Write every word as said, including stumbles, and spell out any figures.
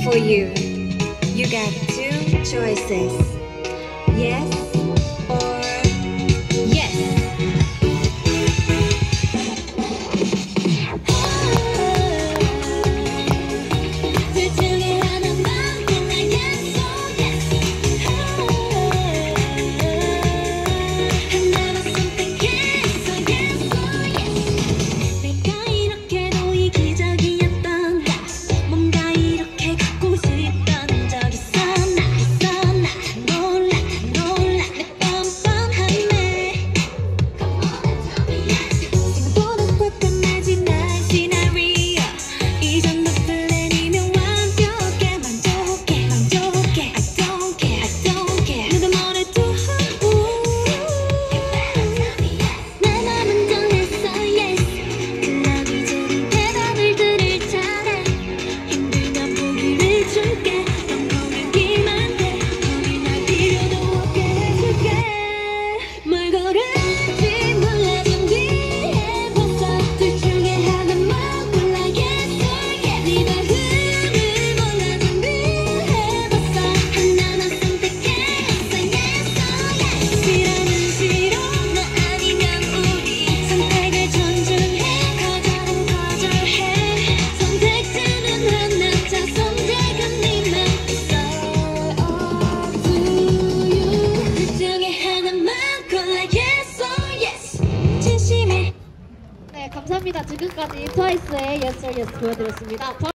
for you. You got two choices. Yes or yes. 둘 중에 하나만 골라 yes or yes. 하나만 선택했어 yes or yes. 내가 이렇게도 이기적이었던가 뭔가 이렇게 갖고 싶던 적 있었나 있었나 몰라 몰라 내 뻔뻔하네. 생각보다 꽉꽉나지 날 시나리오 이 정도 플랜이면 완벽해 만족해 만족해 I don't care I don't care 누가 뭐래도 내 맘은 정했어 yes 그럼 이제는 대답을 들을 차례 힘들면 포기를 줄게 넌 고르기만 해 우리 날 필요도 없게 해줄게 뭘 고를지 몰라 준비해봤어 둘 중에 하나만 골라 yes or yes 네 마음을 몰라 준비해봤어 하나만 선택했어 yes or yes 싫어는 싫어 너 아니면 우리 선택을 존중해 거절은 거절해 선택지는 하나 자 선택은 네맘 It's all up to you 둘 중에 하나만 골라 yes or yes 진심에 네, 감사합니다. 지금까지 트와이스의 Yes or Yes 보여드렸습니다.